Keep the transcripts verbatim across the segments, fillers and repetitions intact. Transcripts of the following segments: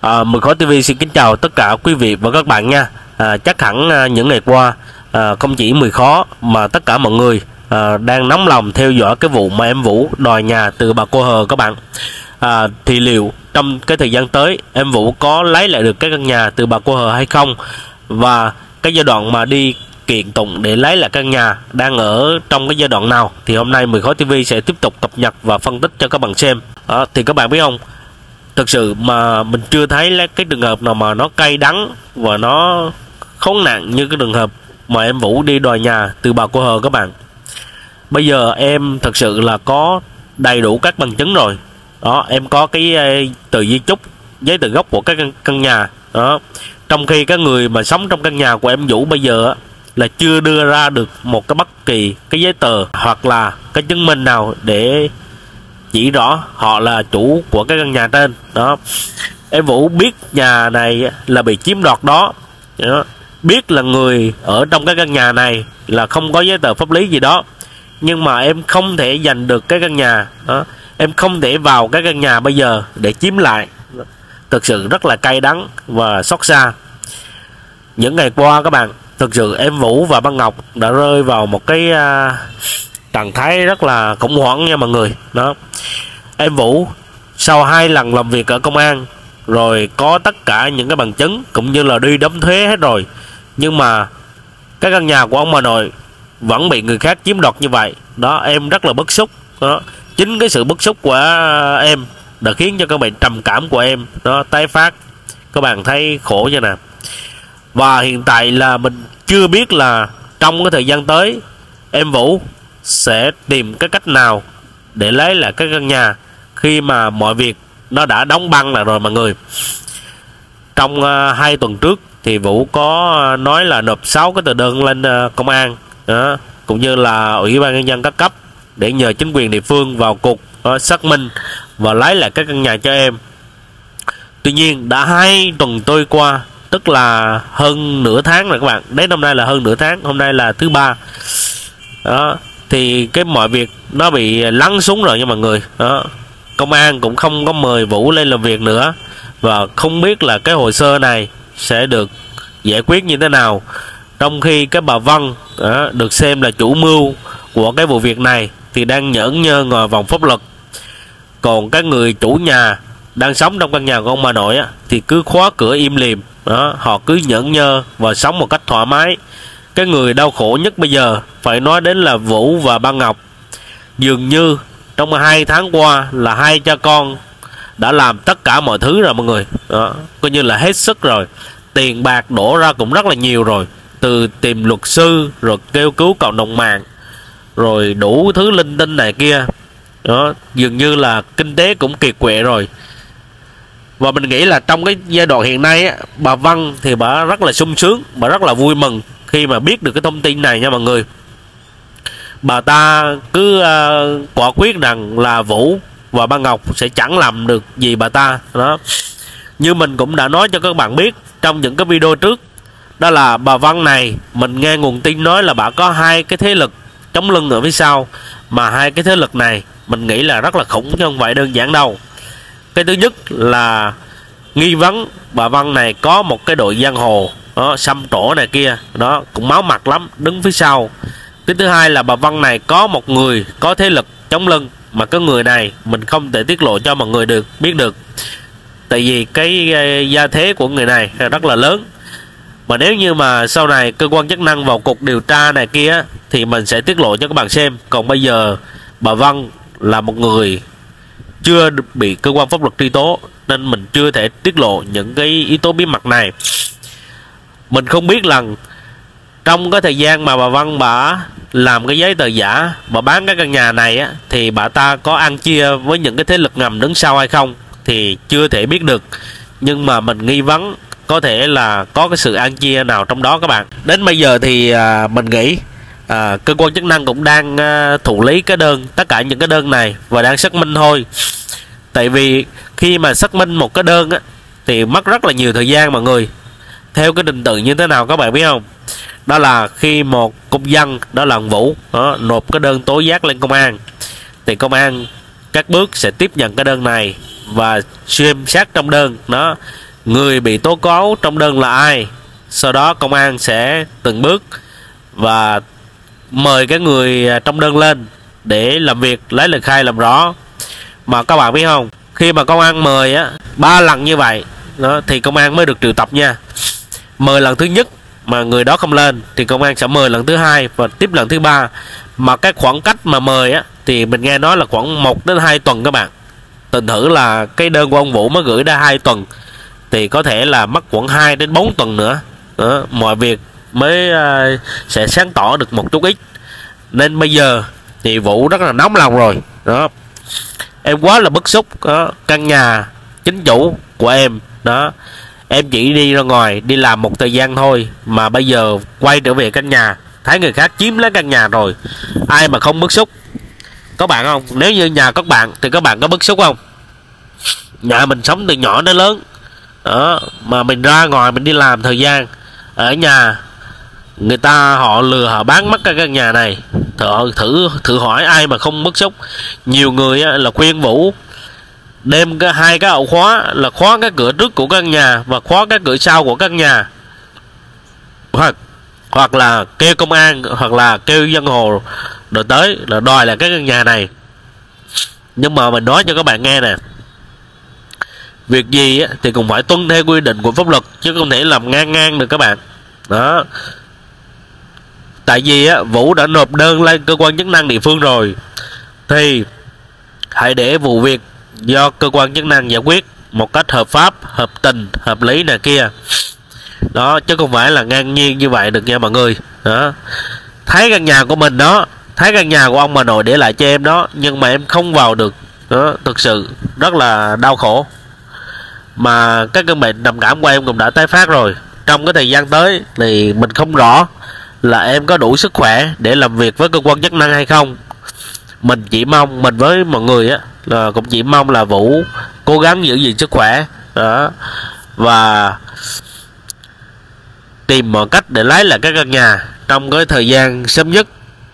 À, Mười Khối ti vi xin kính chào tất cả quý vị và các bạn nha. À, chắc hẳn à, những ngày qua à, không chỉ Mười Khó mà tất cả mọi người à, đang nóng lòng theo dõi cái vụ mà em Vũ đòi nhà từ bà cô Hờ các bạn. À, thì liệu trong cái thời gian tới em Vũ có lấy lại được cái căn nhà từ bà cô Hờ hay không, và cái giai đoạn mà đi kiện tụng để lấy lại căn nhà đang ở trong cái giai đoạn nào, thì hôm nay Mười Khối ti vi sẽ tiếp tục cập nhật và phân tích cho các bạn xem. À, thì các bạn biết không, thực sự mà mình chưa thấy cái trường hợp nào mà nó cay đắng và nó khốn nạn như cái trường hợp mà em Vũ đi đòi nhà từ bà cô Hờ các bạn. Bây giờ em thật sự là có đầy đủ các bằng chứng rồi đó, em có cái tờ di chúc, giấy tờ gốc của các căn, căn nhà đó, trong khi các người mà sống trong căn nhà của em Vũ bây giờ là chưa đưa ra được một cái bất kỳ cái giấy tờ hoặc là cái chứng minh nào để chỉ rõ họ là chủ của cái căn nhà trên đó. Em Vũ biết nhà này là bị chiếm đoạt đó, đó, biết là người ở trong cái căn nhà này là không có giấy tờ pháp lý gì đó, nhưng mà em không thể giành được cái căn nhà đó, em không thể vào cái căn nhà bây giờ để chiếm lại. Thực sự rất là cay đắng và xót xa. Những ngày qua các bạn, thực sự em Vũ và Băng Ngọc đã rơi vào một cái uh, trạng thái rất là khủng hoảng nha mọi người đó. Em Vũ sau hai lần làm việc ở công an rồi có tất cả những cái bằng chứng cũng như là đi đóng thuế hết rồi, nhưng mà cái căn nhà của ông bà nội vẫn bị người khác chiếm đoạt như vậy đó. Em rất là bức xúc đó. Chính cái sự bức xúc của em đã khiến cho các bệnh trầm cảm của em nó tái phát. Các bạn thấy khổ như nào. Và hiện tại là mình chưa biết là trong cái thời gian tới em Vũ sẽ tìm cái cách nào để lấy lại cái căn nhà khi mà mọi việc nó đã đóng băng lại rồi mọi người. Trong uh, hai tuần trước thì Vũ có nói là nộp sáu cái tờ đơn lên uh, công an đó, cũng như là ủy ban nhân dân các cấp để nhờ chính quyền địa phương vào cuộc uh, xác minh và lấy lại cái căn nhà cho em. Tuy nhiên đã hai tuần trôi qua, tức là hơn nửa tháng rồi các bạn, đến hôm nay là hơn nửa tháng, hôm nay là thứ ba đó, thì cái mọi việc nó bị lắng xuống rồi nha mọi người đó. Công an cũng không có mời Vũ lên làm việc nữa, và không biết là cái hồ sơ này sẽ được giải quyết như thế nào, trong khi cái bà Vân đó, được xem là chủ mưu của cái vụ việc này thì đang nhởn nhơ ngoài vòng pháp luật. Còn cái người chủ nhà đang sống trong căn nhà của ông bà nội á, thì cứ khóa cửa im lìm đó, họ cứ nhởn nhơ và sống một cách thoải mái. Cái người đau khổ nhất bây giờ phải nói đến là Vũ và Băng Ngọc. Dường như trong hai tháng qua là hai cha con đã làm tất cả mọi thứ rồi mọi người đó, coi như là hết sức rồi. Tiền bạc đổ ra cũng rất là nhiều rồi, từ tìm luật sư rồi kêu cứu cộng đồng mạng rồi đủ thứ linh tinh này kia đó. Dường như là kinh tế cũng kiệt quệ rồi. Và mình nghĩ là trong cái giai đoạn hiện nay á, bà Vân thì bà rất là sung sướng, bà rất là vui mừng khi mà biết được cái thông tin này nha mọi người. Bà ta cứ uh, quả quyết rằng là Vũ và Băng Ngọc sẽ chẳng làm được gì bà ta đó. Như mình cũng đã nói cho các bạn biết trong những cái video trước, đó là bà Vân này, mình nghe nguồn tin nói là bà có hai cái thế lực chống lưng ở phía sau, mà hai cái thế lực này mình nghĩ là rất là khủng chứ không phải đơn giản đâu. Cái thứ nhất là nghi vấn bà Vân này có một cái đội giang hồ đó, xăm trổ này kia đó, cũng máu mặt lắm, đứng phía sau. Cái thứ hai là bà Vân này có một người có thế lực chống lưng, mà cái người này mình không thể tiết lộ cho mọi người được biết được, tại vì cái gia thế của người này rất là lớn. Mà nếu như mà sau này cơ quan chức năng vào cuộc điều tra này kia thì mình sẽ tiết lộ cho các bạn xem. Còn bây giờ bà Vân là một người chưa bị cơ quan pháp luật truy tố, nên mình chưa thể tiết lộ những cái yếu tố bí mật này. Mình không biết rằng trong cái thời gian mà bà Vân bà làm cái giấy tờ giả và bán cái căn nhà này á, thì bà ta có ăn chia với những cái thế lực ngầm đứng sau hay không thì chưa thể biết được. Nhưng mà mình nghi vấn có thể là có cái sự ăn chia nào trong đó các bạn. Đến bây giờ thì à, mình nghĩ à, cơ quan chức năng cũng đang à, thụ lý cái đơn, tất cả những cái đơn này và đang xác minh thôi. Tại vì khi mà xác minh một cái đơn á, thì mất rất là nhiều thời gian mọi người. Theo cái trình tự như thế nào các bạn biết không? Đó là khi một công dân, đó là Vũ đó, nộp cái đơn tố giác lên công an, thì công an các bước sẽ tiếp nhận cái đơn này và xem xét trong đơn đó. người bị tố cáo trong đơn là ai. Sau đó công an sẽ từng bước và mời cái người trong đơn lên để làm việc, lấy lời khai làm rõ. Mà các bạn biết không, khi mà công an mời á ba lần như vậy đó, thì công an mới được triệu tập nha. Mời lần thứ nhất mà người đó không lên thì công an sẽ mời lần thứ hai và tiếp lần thứ ba. Mà cái khoảng cách mà mời á thì mình nghe nói là khoảng một đến hai tuần các bạn. Tình thử là cái đơn của ông Vũ mới gửi ra hai tuần thì có thể là mất khoảng hai đến bốn tuần nữa đó, mọi việc mới uh, sẽ sáng tỏ được một chút ít. Nên bây giờ thì Vũ rất là nóng lòng rồi đó. Em quá là bức xúc đó. Căn nhà chính chủ của em đó, em chỉ đi ra ngoài đi làm một thời gian thôi mà bây giờ quay trở về căn nhà thấy người khác chiếm lấy căn nhà rồi, ai mà không bức xúc các bạn không? Nếu như nhà các bạn thì các bạn có bức xúc không? Nhà mình sống từ nhỏ đến lớn đó, mà mình ra ngoài mình đi làm thời gian ở nhà người ta họ lừa họ bán mất cái căn nhà này, thử thử thử hỏi ai mà không bức xúc. Nhiều người á, là khuyên Vũ đem cái hai cái ổ khóa, là khóa cái cửa trước của căn nhà và khóa cái cửa sau của căn nhà, hoặc hoặc là kêu công an hoặc là kêu dân hồ rồi tới là đòi lại cái căn nhà này. Nhưng mà mình nói cho các bạn nghe nè, việc gì á, thì cũng phải tuân theo quy định của pháp luật chứ không thể làm ngang ngang được các bạn đó. Tại vì á, Vũ đã nộp đơn lên cơ quan chức năng địa phương rồi thì hãy để vụ việc do cơ quan chức năng giải quyết một cách hợp pháp, hợp tình, hợp lý này kia đó, chứ không phải là ngang nhiên như vậy được nha mọi người đó. Thấy căn nhà của mình đó, thấy căn nhà của ông bà nội để lại cho em đó, nhưng mà em không vào được đó, thực sự rất là đau khổ. Mà các cơn bệnh trầm cảm của em cũng đã tái phát rồi. Trong cái thời gian tới thì mình không rõ là em có đủ sức khỏe để làm việc với cơ quan chức năng hay không. Mình chỉ mong, mình với mọi người á là cũng chỉ mong là Vũ cố gắng giữ gìn sức khỏe đó, và tìm mọi cách để lấy lại các căn nhà trong cái thời gian sớm nhất.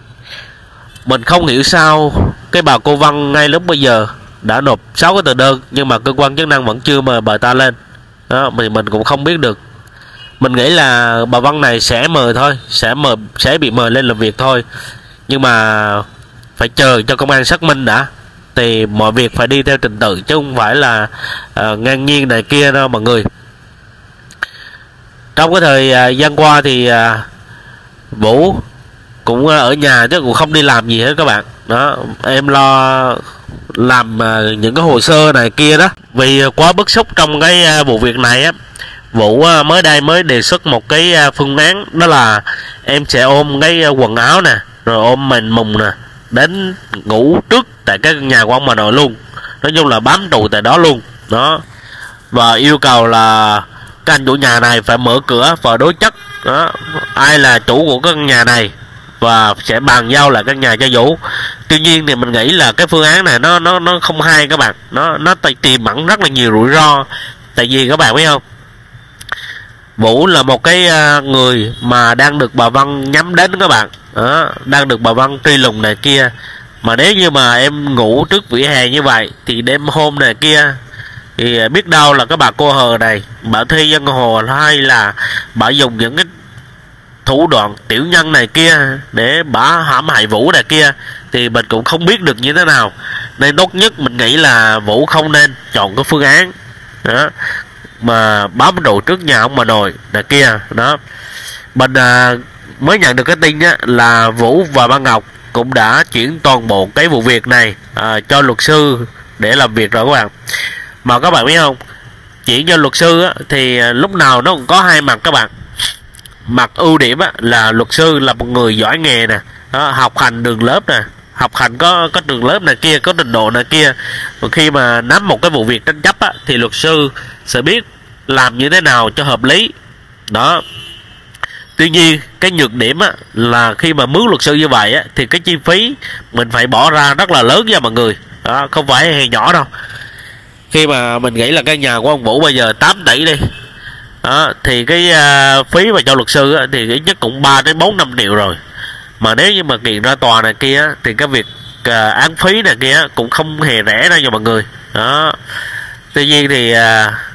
Mình không hiểu sao cái bà cô Văn ngay lúc bây giờ đã nộp sáu cái tờ đơn nhưng mà cơ quan chức năng vẫn chưa mời bà ta lên đó, mình mình cũng không biết được. Mình nghĩ là bà Văn này sẽ mời thôi, sẽ mời sẽ bị mời lên làm việc thôi, nhưng mà phải chờ cho công an xác minh đã, thì mọi việc phải đi theo trình tự chứ không phải là uh, ngang nhiên này kia đâu mọi người. Trong cái thời uh, gian qua thì uh, Vũ cũng uh, ở nhà chứ cũng không đi làm gì hết các bạn đó. Em lo làm uh, những cái hồ sơ này kia đó. Vì uh, quá bức xúc trong cái uh, vụ việc này á, Vũ uh, mới đây mới đề xuất một cái uh, phương án, đó là em sẽ ôm cái uh, quần áo nè, rồi ôm mền mùng nè, đến ngủ trước tại cái nhà của ông bà nội luôn, nói chung là bám trụ tại đó luôn đó. Và yêu cầu là các anh chủ nhà này phải mở cửa và đối chất đó, ai là chủ của căn nhà này, và sẽ bàn giao lại căn nhà cho Vũ. Tuy nhiên thì mình nghĩ là cái phương án này nó nó nó không hay các bạn, nó nó tiềm ẩn rất là nhiều rủi ro. Tại vì các bạn biết không, Vũ là một cái người mà đang được bà Văn nhắm đến các bạn đó, đang được bà Văn truy lùng này kia. Mà nếu như mà em ngủ trước vỉa hè như vậy thì đêm hôm này kia thì biết đâu là cái bà cô hờ này bà thuê dân hồ, hay là bà dùng những cái thủ đoạn tiểu nhân này kia để bà hãm hại Vũ này kia, thì mình cũng không biết được như thế nào. Nên tốt nhất mình nghĩ là Vũ không nên chọn cái phương án đó mà bám trụ trước nhà ông bà nội này kia đó. Mình à, mới nhận được cái tin á, là Vũ và Ban Ngọc cũng đã chuyển toàn bộ cái vụ việc này à, cho luật sư để làm việc rồi các bạn. Mà các bạn biết không, chuyển cho luật sư á, thì lúc nào nó cũng có hai mặt các bạn. Mặt ưu điểm á, là luật sư là một người giỏi nghề nè đó, học hành đường lớp nè, học hành có có trường lớp này kia, có trình độ này kia. Và khi mà nắm một cái vụ việc tranh chấp á, thì luật sư sẽ biết làm như thế nào cho hợp lý đó. Tuy nhiên cái nhược điểm á, là khi mà mướn luật sư như vậy á, thì cái chi phí mình phải bỏ ra rất là lớn nha mọi người đó, không phải hề nhỏ đâu. Khi mà mình nghĩ là cái nhà của ông Vũ bây giờ tám tỷ đi đó, thì cái uh, phí mà cho luật sư á, thì ít nhất cũng ba đến bốn năm triệu rồi. Mà nếu như mà kiện ra tòa này kia á, thì cái việc uh, án phí này kia cũng không hề rẻ đâu nha mọi người đó. Tuy nhiên thì uh,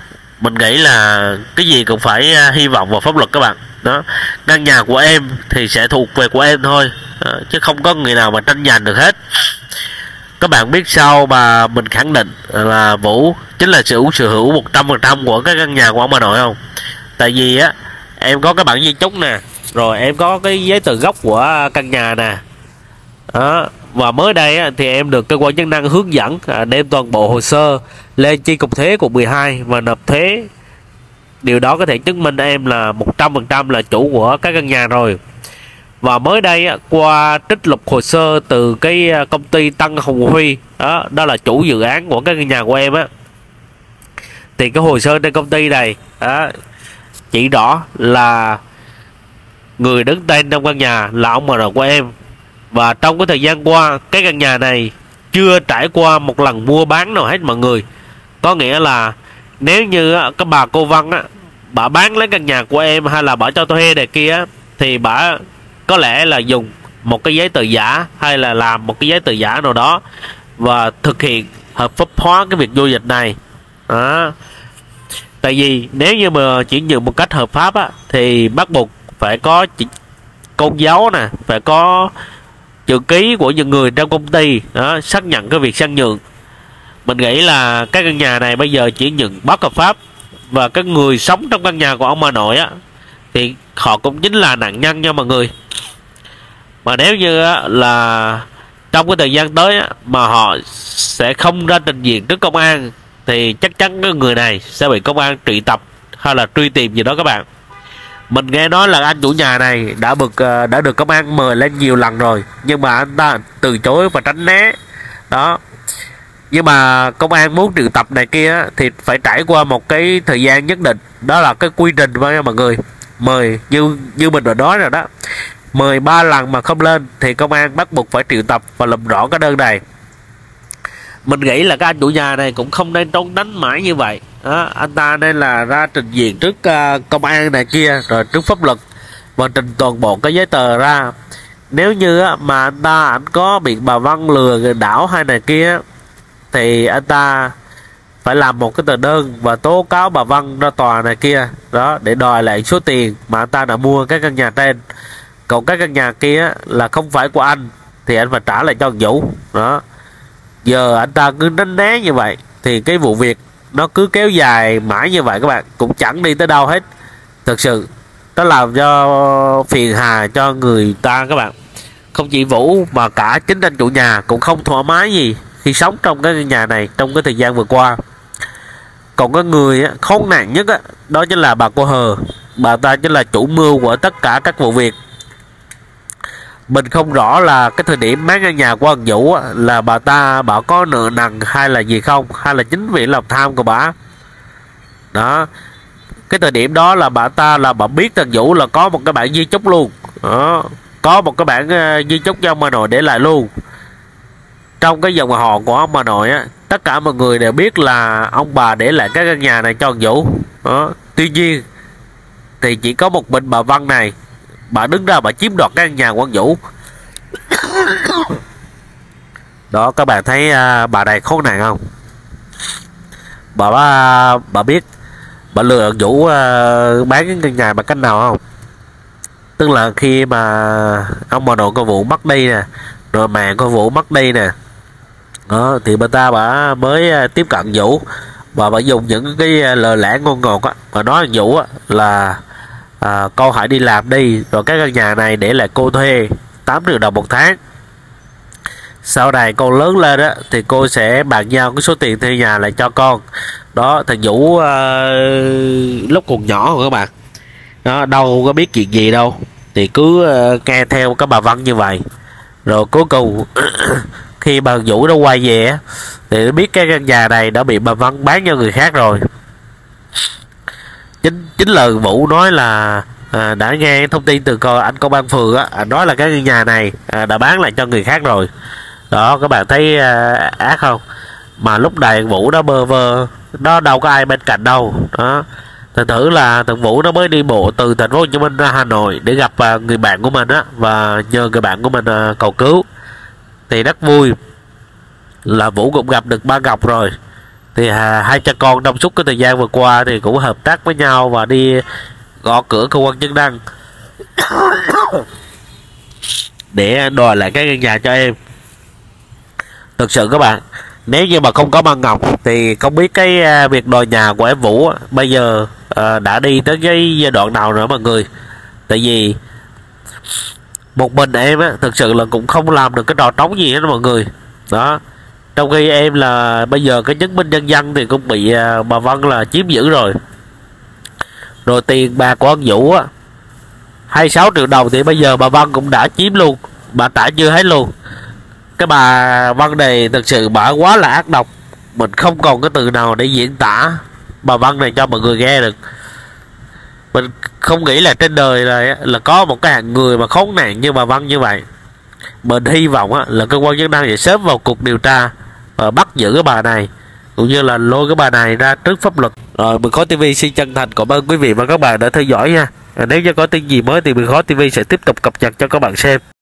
mình nghĩ là cái gì cũng phải hy vọng vào pháp luật các bạn. Đó, căn nhà của em thì sẽ thuộc về của em thôi, à, chứ không có người nào mà tranh giành được hết. Các bạn biết sao mà mình khẳng định là Vũ chính là sở hữu sở hữu một trăm phần trăm của cái căn nhà của ông bà nội không? Tại vì á, em có cái bản di chúc nè, rồi em có cái giấy tờ gốc của căn nhà nè. Đó, và mới đây á, thì em được cơ quan chức năng hướng dẫn à, đem toàn bộ hồ sơ lên chi cục thuế quận mười hai và nộp thuế. Điều đó có thể chứng minh em là một trăm phần trăm là chủ của các căn nhà rồi. Và mới đây á, qua trích lục hồ sơ từ cái công ty Tân Hồng Huy, đó, đó là chủ dự án của các căn nhà của em á, thì cái hồ sơ trên công ty này đó, chỉ rõ là người đứng tên trong căn nhà là ông bà nội của em. Và trong cái thời gian qua, cái căn nhà này chưa trải qua một lần mua bán nào hết mọi người. Có nghĩa là nếu như á, cái bà cô Văn á, bà bán lấy căn nhà của em hay là bà cho thuê này kia á, thì bà có lẽ là dùng một cái giấy tờ giả hay là làm một cái giấy tờ giả nào đó và thực hiện hợp pháp hóa cái việc giao dịch này. Đó. Tại vì nếu như mà chuyển nhượng một cách hợp pháp á, thì bắt buộc phải có con dấu nè, phải có chữ ký của những người trong công ty đó, xác nhận cái việc sang nhượng. Mình nghĩ là các căn nhà này bây giờ chuyển nhượng bất hợp pháp, và các người sống trong căn nhà của ông bà nội á thì họ cũng chính là nạn nhân nha mọi người. Mà nếu như á, là trong cái thời gian tới á, mà họ sẽ không ra trình diện trước công an thì chắc chắn cái người này sẽ bị công an triệu tập hay là truy tìm gì đó các bạn. Mình nghe nói là anh chủ nhà này đã được đã được công an mời lên nhiều lần rồi, nhưng mà anh ta từ chối và tránh né. Đó. Nhưng mà công an muốn triệu tập này kia thì phải trải qua một cái thời gian nhất định, đó là cái quy trình với mọi người. Mời như như mình đã nói rồi đó, mời ba lần mà không lên thì công an bắt buộc phải triệu tập và làm rõ cái đơn này. Mình nghĩ là cái anh chủ nhà này cũng không nên trốn tránh mãi như vậy. Đó, anh ta nên là ra trình diện trước uh, công an này kia, rồi trước pháp luật và trình toàn bộ cái giấy tờ ra. Nếu như á, mà anh ta anh có bị bà Văn lừa đảo hay này kia thì anh ta phải làm một cái tờ đơn và tố cáo bà Văn ra tòa này kia đó, để đòi lại số tiền mà anh ta đã mua các căn nhà trên. Còn các căn nhà kia là không phải của anh thì anh phải trả lại cho Vũ. Đó. Giờ anh ta cứ đánh né như vậy thì cái vụ việc nó cứ kéo dài mãi như vậy các bạn, cũng chẳng đi tới đâu hết. Thực sự nó làm cho phiền hà cho người ta các bạn. Không chỉ Vũ mà cả chính anh chủ nhà cũng không thoải mái gì khi sống trong cái nhà này trong cái thời gian vừa qua. Còn cái người khốn nạn nhất á, đó chính là bà cô Hờ. Bà ta chính là chủ mưu của tất cả các vụ việc. Mình không rõ là cái thời điểm bán căn nhà của anh Vũ á, là bà ta bảo có nợ nần hay là gì không, hay là chính vì lòng tham của bà. Đó. Cái thời điểm đó là bà ta là bà biết thằng Vũ là có một cái bản di chúc luôn. Đó. Có một cái bản uh, di chúc cho ông bà nội để lại luôn. Trong cái dòng họ của ông bà nội á, tất cả mọi người đều biết là ông bà để lại cái căn nhà này cho Vũ. Đó. Tuy nhiên thì chỉ có một mình bà Văn này, bà đứng ra bà chiếm đoạt cái căn nhà của ông Vũ. Đó, các bạn thấy uh, bà này khốn nạn không? Bà bà, bà biết bà lừa ông Vũ uh, bán cái căn nhà bằng cách nào không? Tức là khi mà ông bà nội của Vũ mất đi nè, rồi mẹ của Vũ mất đi nè, đó, thì bà ta bà mới tiếp cận Vũ và bà dùng những cái lời lẽ ngon ngọt á, và nói Vũ á là à, con hãy đi làm đi, rồi cái căn nhà này để lại cô thuê tám triệu đồng một tháng. Sau này con lớn lên á thì cô sẽ bàn giao cái số tiền thuê nhà lại cho con. Đó, thằng Vũ uh, lúc còn nhỏ rồi các bạn, đó, đâu có biết chuyện gì đâu, thì cứ uh, nghe theo cái bà Văn như vậy. Rồi cuối cùng khi bà Vũ nó quay về thì nó biết cái căn nhà này đã bị bà Văn bán cho người khác rồi. Chính chính lời Vũ nói là à, đã nghe thông tin từ coi anh công an phường á, à, nói là cái căn nhà này à, đã bán lại cho người khác rồi. Đó, các bạn thấy à, ác không? Mà lúc này Vũ nó bơ vơ, nó đâu có ai bên cạnh đâu. Đó, thật thử là thằng Vũ nó mới đi bộ từ thành phố Hồ Chí Minh ra Hà Nội để gặp à, người bạn của mình á, và nhờ người bạn của mình à, cầu cứu. Thì rất vui là Vũ cũng gặp được ba Ngọc rồi. Thì à, hai cha con trong suốt cái thời gian vừa qua thì cũng hợp tác với nhau và đi gõ cửa cơ quan chức năng để đòi lại cái căn nhà cho em. Thực sự các bạn, nếu như mà không có Băng Ngọc thì không biết cái à, việc đòi nhà của em Vũ bây giờ à, đã đi tới cái giai đoạn nào nữa mọi người. Tại vì một mình em á, thực sự là cũng không làm được cái trò trống gì hết mọi người. Đó, trong khi em là bây giờ cái chứng minh nhân dân thì cũng bị à, bà Vân là chiếm giữ rồi. Rồi tiền bạc của ông Vũ á, hai mươi sáu triệu đồng thì bây giờ bà Vân cũng đã chiếm luôn, bà trả chưa hết luôn. Cái bà Vân này thực sự bà quá là ác độc, mình không còn cái từ nào để diễn tả bà Vân này cho mọi người nghe được. Mình không nghĩ là trên đời này là có một cái hạng người mà khốn nạn như bà Vân như vậy. Mình hy vọng là cơ quan chức năng sẽ sớm vào cuộc điều tra và bắt giữ cái bà này, cũng như là lôi cái bà này ra trước pháp luật. Rồi Mười Khó ti vi xin chân thành cảm ơn quý vị và các bạn đã theo dõi nha. Nếu như có tin gì mới thì Mười Khó ti vi sẽ tiếp tục cập nhật cho các bạn xem.